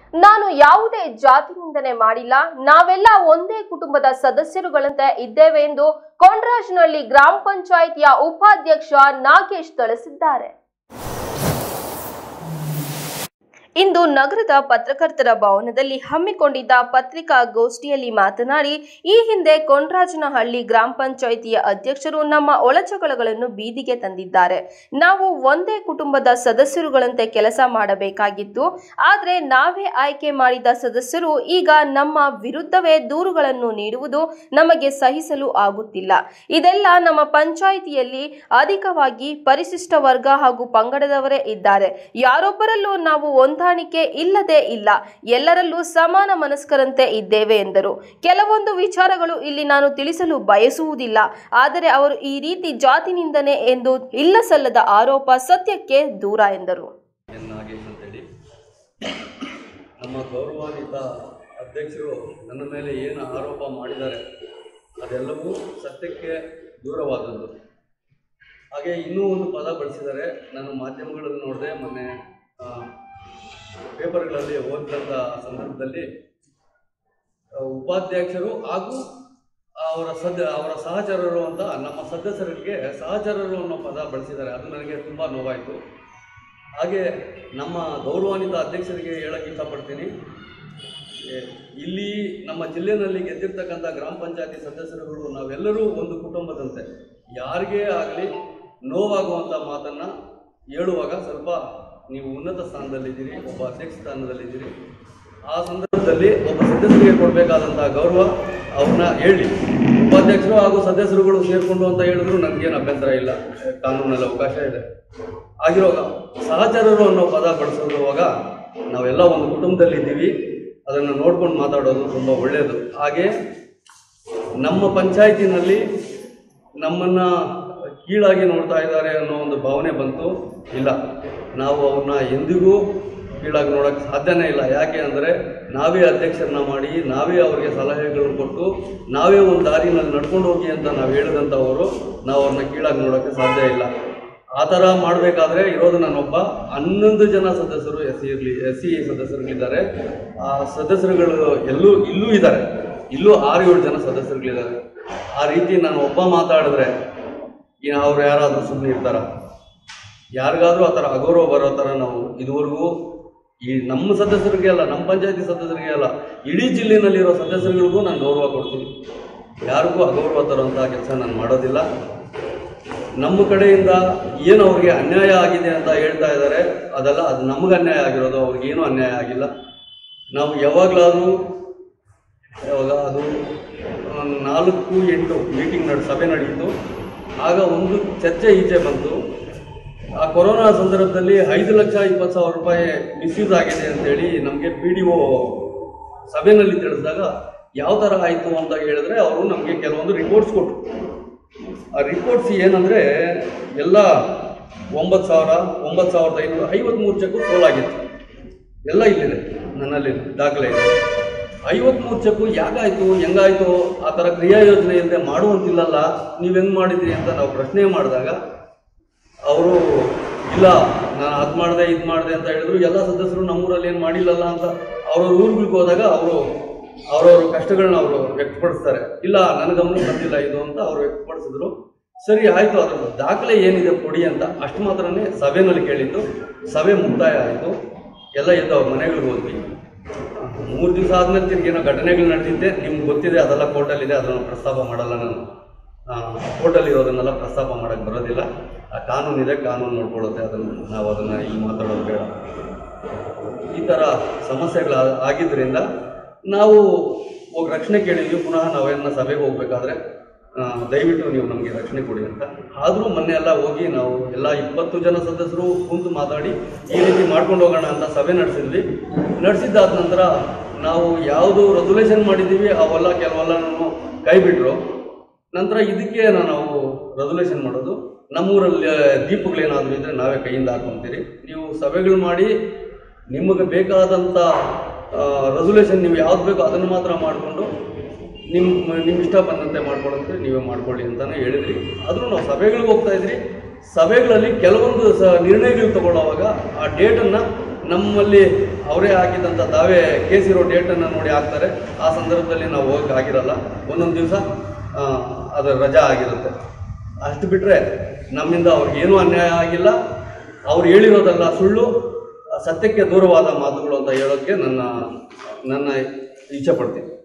ನಾನು ಯಾವುದೇ ಜಾತಿ ನಿಂದನೆ ಮಾಡಿಲ್ಲ. ನಾವೆಲ್ಲ ಒಂದೇ ಕುಟುಂಬದ ಸದಸ್ಯರುಗಳಂತೆ ಇದ್ದೇವೆ ಎಂದು ಕೊಂಡ್ರಾಜನಹಳ್ಳಿ ಗ್ರಾಮ ಪಂಚಾಯಿತಿಯ ಉಪಾಧ್ಯಕ್ಷ ನಾಗೇಶ್ ತಿಳಿಸಿದ್ದಾರೆ. ಇಂದು ನಗರದ ಪತ್ರಕರ್ತರ ಭವನದಲ್ಲಿ ಹಮ್ಮಿಕೊಂಡಿದ್ದ ಪತ್ರಿಕಾಗೋಷ್ಠಿಯಲ್ಲಿ ಮಾತನಾಡಿ, ಈ ಹಿಂದೆ ಕೊಂಡ್ರಾಜನಹಳ್ಳಿ ಗ್ರಾಮ ಪಂಚಾಯಿತಿಯ ಅಧ್ಯಕ್ಷರು ನಮ್ಮ ಒಳಜಗಳಗಳನ್ನು ಬೀದಿಗೆ ತಂದಿದ್ದಾರೆ. ನಾವು ಒಂದೇ ಕುಟುಂಬದ ಸದಸ್ಯರುಗಳಂತೆ ಕೆಲಸ ಮಾಡಬೇಕಾಗಿತ್ತು. ಆದರೆ ನಾವೇ ಆಯ್ಕೆ ಮಾಡಿದ ಸದಸ್ಯರು ಈಗ ನಮ್ಮ ವಿರುದ್ಧವೇ ದೂರುಗಳನ್ನು ನೀಡುವುದು ನಮಗೆ ಸಹಿಸಲು ಆಗುತ್ತಿಲ್ಲ. ಇದೆಲ್ಲ ನಮ್ಮ ಪಂಚಾಯಿತಿಯಲ್ಲಿ ಅಧಿಕವಾಗಿ ಪರಿಶಿಷ್ಟ ವರ್ಗ ಹಾಗೂ ಪಂಗಡದವರೇ ಇದ್ದಾರೆ. ಯಾರೊಬ್ಬರಲ್ಲೂ ನಾವು ಹೊಂದಾಣಿಕೆ ಇಲ್ಲದೇ ಇಲ್ಲ. ಎಲ್ಲರಲ್ಲೂ ಸಮಾನ ಮನಸ್ಕರಂತೆ ಇದ್ದೇವೆ ಎಂದರು. ಕೆಲವೊಂದು ವಿಚಾರಗಳು ಇಲ್ಲಿ ನಾನು ತಿಳಿಸಲು ಬಯಸುವುದಿಲ್ಲ. ಆದರೆ ಅವರು ಈ ರೀತಿ ಜಾತಿ ನಿಂದನೆ ಎಂದು ಇಲ್ಲಸಲ್ಲದ ಆರೋಪ ಸತ್ಯಕ್ಕೆ ದೂರ ಎಂದರು. ನಮ್ಮ ಗೌರವಾನ್ವಿತ ಅಧ್ಯಕ್ಷರು ನನ್ನ ಮೇಲೆ ಏನು ಆರೋಪ ಮಾಡಿದ್ದಾರೆ ಅದೆಲ್ಲವೂ ಸತ್ಯಕ್ಕೆ ದೂರವಾದದ್ದು. ಹಾಗೆ ಇನ್ನೂ ಒಂದು ಪದ ಬಳಸಿದ್ದಾರೆ. ನಾನು ಮಾಧ್ಯಮಗಳಲ್ಲಿ ನೋಡಿದೆ, ಮೊನ್ನೆ ಪೇಪರ್ಗಳಲ್ಲಿ ಓದಿದಂಥ ಸಂದರ್ಭದಲ್ಲಿ ಉಪಾಧ್ಯಕ್ಷರು ಹಾಗೂ ಅವರ ಸಹಚರರು ಅಂತ ನಮ್ಮ ಸದಸ್ಯರಿಗೆ ಸಹಚರರು ಅನ್ನೋ ಪದ ಬಳಸಿದ್ದಾರೆ. ಅದು ನನಗೆ ತುಂಬ ನೋವಾಯಿತು. ಹಾಗೆ ನಮ್ಮ ಗೌರವಾನ್ವಿತ ಅಧ್ಯಕ್ಷರಿಗೆ ಹೇಳಕ್ಕೆ ಇಷ್ಟಪಡ್ತೀನಿ, ಇಲ್ಲಿ ನಮ್ಮ ಜಿಲ್ಲೆಯಲ್ಲಿ ಗೆದ್ದಿರ್ತಕ್ಕಂಥ ಗ್ರಾಮ ಪಂಚಾಯತಿ ಸದಸ್ಯರುಗಳು ನಾವೆಲ್ಲರೂ ಒಂದು ಕುಟುಂಬದಂತೆ. ಯಾರಿಗೇ ಆಗಲಿ ನೋವಾಗುವಂಥ ಮಾತನ್ನು ಹೇಳುವಾಗ ಸ್ವಲ್ಪ ನೀವು ಉನ್ನತ ಸ್ಥಾನದಲ್ಲಿದ್ದೀರಿ, ಒಬ್ಬ ಅಧ್ಯಕ್ಷ ಸ್ಥಾನದಲ್ಲಿದ್ದೀರಿ. ಆ ಸಂದರ್ಭದಲ್ಲಿ ಒಬ್ಬ ಸದಸ್ಯರಿಗೆ ಕೊಡಬೇಕಾದಂಥ ಗೌರವ ಅವ್ರನ್ನ ಹೇಳಿ, ಉಪಾಧ್ಯಕ್ಷರು ಹಾಗೂ ಸದಸ್ಯರುಗಳು ಸೇರಿಕೊಂಡು ಅಂತ ಹೇಳಿದ್ರು ನನಗೇನು ಅಭ್ಯಂತರ ಇಲ್ಲ, ಕಾನೂನಲ್ಲಿ ಅವಕಾಶ ಇದೆ. ಆಗಿರುವಾಗ ಸಹಚರರು ಅನ್ನೋ ಪದ ಬಳಸೋದುವಾಗ ನಾವೆಲ್ಲ ಒಂದು ಕುಟುಂಬದಲ್ಲಿದ್ದೀವಿ, ಅದನ್ನು ನೋಡ್ಕೊಂಡು ಮಾತಾಡೋದು ತುಂಬ ಒಳ್ಳೆಯದು. ಹಾಗೆ ನಮ್ಮ ಪಂಚಾಯತಿನಲ್ಲಿ ನಮ್ಮನ್ನು ಕೀಳಾಗಿ ನೋಡ್ತಾ ಇದ್ದಾರೆ ಅನ್ನೋ ಒಂದು ಭಾವನೆ ಬಂತು. ಇಲ್ಲ, ನಾವು ಅವ್ರನ್ನ ಎಂದಿಗೂ ಕೀಳಾಗಿ ನೋಡೋಕ್ಕೆ ಸಾಧ್ಯನೇ ಇಲ್ಲ. ಯಾಕೆ ಅಂದರೆ ನಾವೇ ಅಧ್ಯಕ್ಷರನ್ನ ಮಾಡಿ, ನಾವೇ ಅವರಿಗೆ ಸಲಹೆಗಳನ್ನು ಕೊಟ್ಟು, ನಾವೇ ಒಂದು ದಾರಿನಲ್ಲಿ ನಡ್ಕೊಂಡು ಹೋಗಿ ಅಂತ ನಾವು ಹೇಳಿದಂಥವರು, ನಾವು ಅವ್ರನ್ನ ಕೀಳಾಗಿ ನೋಡೋಕ್ಕೆ ಸಾಧ್ಯ ಇಲ್ಲ. ಆ ಥರ ಮಾಡಬೇಕಾದ್ರೆ ಇರೋದು ನಾನೊಬ್ಬ 11 ಜನ ಸದಸ್ಯರು ಎಸ್ ಸಿ ಸದಸ್ಯರುಗಳಿದ್ದಾರೆ. ಆ ಸದಸ್ಯರುಗಳು ಇಲ್ಲೂ ಇದ್ದಾರೆ, ಇಲ್ಲೂ 6-7 ಜನ ಸದಸ್ಯರುಗಳಿದ್ದಾರೆ. ಆ ರೀತಿ ನಾನು ಒಬ್ಬ ಮಾತಾಡಿದ್ರೆ ಅವ್ರು ಯಾರಾದರೂ ಸುಮ್ಮನೆ ಇರ್ತಾರ? ಯಾರಿಗಾದರೂ ಆ ಥರ ಅಗೌರವ ಬರೋ ಥರ ನಾವು ಇದುವರೆಗೂ ಈ ನಮ್ಮ ಸದಸ್ಯರಿಗೆ ಅಲ್ಲ, ನಮ್ಮ ಪಂಚಾಯತಿ ಸದಸ್ಯರಿಗೆ ಅಲ್ಲ, ಇಡೀ ಜಿಲ್ಲೆಯಲ್ಲಿರೋ ಸದಸ್ಯರುಗಳಿಗೂ ನಾನು ಗೌರವ ಕೊಡ್ತೀನಿ. ಯಾರಿಗೂ ಅಗೌರವ ತರುವಂಥ ಕೆಲಸ ನಾನು ಮಾಡೋದಿಲ್ಲ. ನಮ್ಮ ಕಡೆಯಿಂದ ಏನು ಅವ್ರಿಗೆ ಅನ್ಯಾಯ ಆಗಿದೆ ಅಂತ ಹೇಳ್ತಾ ಇದ್ದಾರೆ, ಅದಲ್ಲ, ಅದು ನಮಗೆ ಅನ್ಯಾಯ ಆಗಿರೋದು, ಅವ್ರಿಗೇನೂ ಅನ್ಯಾಯ ಆಗಿಲ್ಲ. ನಾವು ಯಾವಾಗಲಾದರೂ ಅದು 4-8 ಮೀಟಿಂಗ್ ಸಭೆ ನಡೆಯಿತು. ಆಗ ಒಂದು ಚರ್ಚೆ ಈಚೆ ಬಂತು. ಆ ಕೊರೋನಾ ಸಂದರ್ಭದಲ್ಲಿ 5,20,000 ರೂಪಾಯಿ ಮಿಸ್ಯೂಸ್ ಆಗಿದೆ ಅಂತೇಳಿ ನಮಗೆ PDO ಸಭೆಯಲ್ಲಿ ತಿಳಿಸಿದಾಗ ಯಾವ ಥರ ಆಯಿತು ಅಂತ ಹೇಳಿದ್ರೆ ಅವರು ನಮಗೆ ಕೆಲವೊಂದು ರಿಪೋರ್ಟ್ಸ್ ಕೊಟ್ಟರು. ಆ ರಿಪೋರ್ಟ್ಸ್ ಏನಂದರೆ ಎಲ್ಲ 9,000, 9,553 ಚೆಕ್ಕು ಸೋಲಾಗಿತ್ತು. ಎಲ್ಲ ಇಲ್ಲಿದೆ, ನನ್ನಲ್ಲಿ ದಾಖಲೆ ಇದೆ. 53 ಚೆಕ್ಕು ಯಾಕಾಯಿತು, ಹೆಂಗಾಯಿತು, ಆ ಥರ ಕ್ರಿಯಾ ಯೋಜನೆ ಇಲ್ಲದೆ ಮಾಡುವಂತಿಲ್ಲಲ್ಲ, ನೀವು ಹೆಂಗೆ ಮಾಡಿದ್ರಿ ಅಂತ ನಾವು ಪ್ರಶ್ನೆ ಮಾಡಿದಾಗ ಅವರು ಇಲ್ಲ, ನಾನು ಅದು ಮಾಡಿದೆ ಇದು ಮಾಡಿದೆ ಅಂತ ಹೇಳಿದ್ರು. ಎಲ್ಲ ಸದಸ್ಯರು ನಮ್ಮೂರಲ್ಲಿ ಏನು ಮಾಡಿಲ್ಲಲ್ಲ ಅಂತ ಅವ್ರವ್ರ ಊರುಗಳಿಗೆ ಹೋದಾಗ ಅವ್ರವ್ರ ಕಷ್ಟಗಳನ್ನ ಅವರು ವ್ಯಕ್ತಪಡಿಸ್ತಾರೆ. ಇಲ್ಲ, ನನ್ನ ಗಮನಕ್ಕೆ ಬಂದಿಲ್ಲ ಇದು ಅಂತ ಅವರು ವ್ಯಕ್ತಪಡಿಸಿದ್ರು. ಸರಿ ಆಯಿತು, ಅದರ ದಾಖಲೆ ಏನಿದೆ ಕೊಡಿ ಅಂತ ಅಷ್ಟು ಮಾತ್ರನೇ ಸಭೆಯಲ್ಲಿ ಕೇಳಿದ್ದು. ಸಭೆ ಮುಕ್ತಾಯ ಆಯಿತು. ಎಲ್ಲ ಎದ್ದು ಅವ್ರ ಮನೆಗಳಿಗೆ ಹೋದ್ವಿ. 3 ದಿವಸ ಆದಮೇಲೆ ತಿರ್ಗಿ ಏನೋ ಘಟನೆಗಳು ನಡೆದಿದ್ದೆ, ನಿಮ್ಗೆ ಗೊತ್ತಿದೆ, ಅದೆಲ್ಲ ಕೋರ್ಟಲ್ಲಿದೆ, ಅದನ್ನು ಪ್ರಸ್ತಾಪ ಮಾಡಲ್ಲ. ನಾನು ಕೋರ್ಟಲ್ಲಿರೋದನ್ನೆಲ್ಲ ಪ್ರಸ್ತಾಪ ಮಾಡೋಕ್ಕೆ ಬರೋದಿಲ್ಲ. ಆ ಕಾನೂನಿದೆ, ಕಾನೂನು ನೋಡ್ಕೊಳ್ಳುತ್ತೆ, ನಾವು ಅದನ್ನು ಇಲ್ಲಿ ಮಾತಾಡೋದು ಬೇಡ. ಈ ಥರ ಸಮಸ್ಯೆಗಳು ಆಗಿದ್ದರಿಂದ ನಾವು ಹೋಗಿ ರಕ್ಷಣೆ ಕೇಳಿದ್ವಿ. ಪುನಃ ನಾವೇನ ಸಭೆಗೆ ಹೋಗ್ಬೇಕಾದ್ರೆ ದಯವಿಟ್ಟು ನೀವು ನಮಗೆ ರಕ್ಷಣೆ ಕೊಡಿ ಅಂತ. ಆದರೂ ಮೊನ್ನೆ ಎಲ್ಲ ಹೋಗಿ ನಾವು ಎಲ್ಲ 20 ಜನ ಸದಸ್ಯರು ಕುಂತು ಮಾತಾಡಿ ಈ ರೀತಿ ಮಾಡ್ಕೊಂಡು ಹೋಗೋಣ ಅಂತ ಸಭೆ ನಡೆಸಿದ್ವಿ. ನಡೆಸಿದ್ದಾದ ನಂತರ ನಾವು ಯಾವುದು ರೆಸೊಲ್ಯೂಷನ್ ಮಾಡಿದ್ದೀವಿ ಅವೆಲ್ಲ ಕೆಲವೆಲ್ಲನೂ ಕೈ ಬಿಟ್ಟರು. ನಂತರ ಇದಕ್ಕೆ ನಾವು ರೆಸೊಲ್ಯೂಷನ್ ಮಾಡೋದು, ನಮ್ಮೂರಲ್ಲಿ ದೀಪಗಳೇನಾದರೂ ಇದ್ದರೆ ನಾವೇ ಕೈಯಿಂದ ಹಾಕ್ಕೊಂತೀರಿ. ನೀವು ಸಭೆಗಳು ಮಾಡಿ ನಿಮಗೆ ಬೇಕಾದಂಥ ರೆಸೊಲ್ಯೂಷನ್ ನೀವು ಯಾವ್ದು ಬೇಕೋ ಅದನ್ನು ಮಾತ್ರ ಮಾಡಿಕೊಂಡು ನಿಮ್ಮ ಇಷ್ಟ ಬಂದಂತೆ ಮಾಡ್ಕೊಳ್ಳೋಂತೆ ನೀವೇ ಮಾಡ್ಕೊಳ್ಳಿ ಅಂತಲೇ ಹೇಳಿದ್ರಿ. ಆದರೂ ನಾವು ಸಭೆಗಳಿಗೆ ಹೋಗ್ತಾಯಿದ್ರಿ. ಸಭೆಗಳಲ್ಲಿ ಕೆಲವೊಂದು ನಿರ್ಣಯಗಳು ತಗೊಳ್ಳೋವಾಗ ಆ ಡೇಟನ್ನು ನಮ್ಮಲ್ಲಿ ಅವರೇ ಹಾಕಿದಂಥ ದಾವೆ ಕೇಸ್ ಇರೋ ಡೇಟನ್ನು ನೋಡಿ ಹಾಕ್ತಾರೆ. ಆ ಸಂದರ್ಭದಲ್ಲಿ ನಾವು ಹೋಗಕ್ಕೆ ಆಗಿರಲ್ಲ. ಒಂದೊಂದು ದಿವಸ ಅದರ ರಜಾ ಆಗಿರುತ್ತೆ. ಅಷ್ಟು ಬಿಟ್ಟರೆ ನಮ್ಮಿಂದ ಅವ್ರಿಗೇನೂ ಅನ್ಯಾಯ ಆಗಿಲ್ಲ. ಅವ್ರು ಹೇಳಿರೋದಲ್ಲ ಸುಳ್ಳು, ಸತ್ಯಕ್ಕೆ ದೂರವಾದ ಮಾತುಗಳು ಅಂತ ಹೇಳೋಕ್ಕೆ ನನ್ನ ಇಚ್ಛೆ ಪಡ್ತೀನಿ.